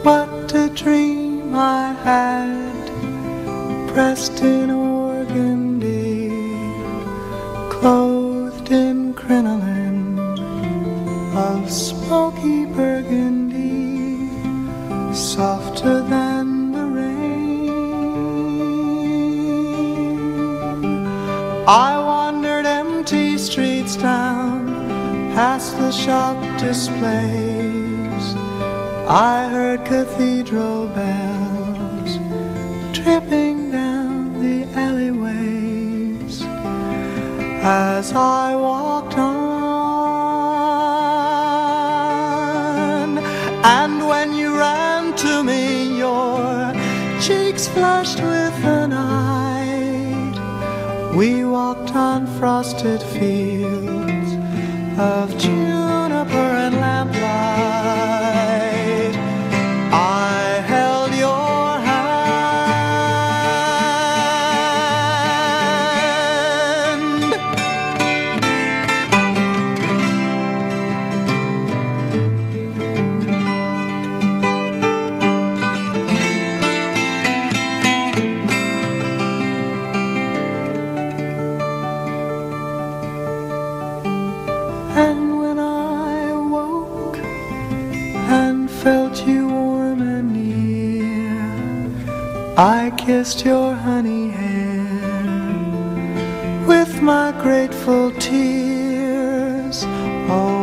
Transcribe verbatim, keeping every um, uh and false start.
What a dream I had, pressed in organdy, clothed in crinoline of smoky burgundy, softer than the rain. I wandered empty streets down, past the shop displays. I heard cathedral bells tripping down the alleyways as I walked on. And when you ran to me, your cheeks flushed with the night. We walked on frosted fields of juniper and lamplight. I held your hand. And when I woke and felt you warm and near, I kissed your honey hair with my grateful tears. Oh,